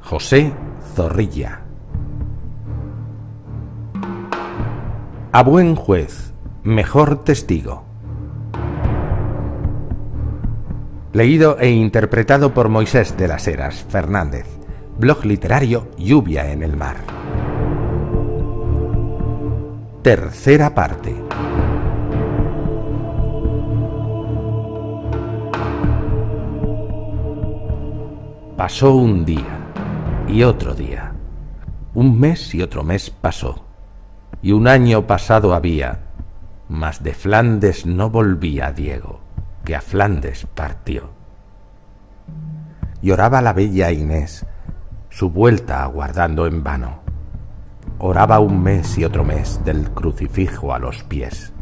José Zorrilla. A buen juez, mejor testigo. Leído e interpretado por Moisés de las Heras Fernández. Blog literario Lluvia en el mar. Tercera parte. Pasó un día y otro día. Un mes y otro mes pasó. Y un año pasado había, mas de Flandes no volvía Diego, que a Flandes partió. Lloraba la bella Inés, su vuelta aguardando en vano. Oraba un mes y otro mes del crucifijo a los pies.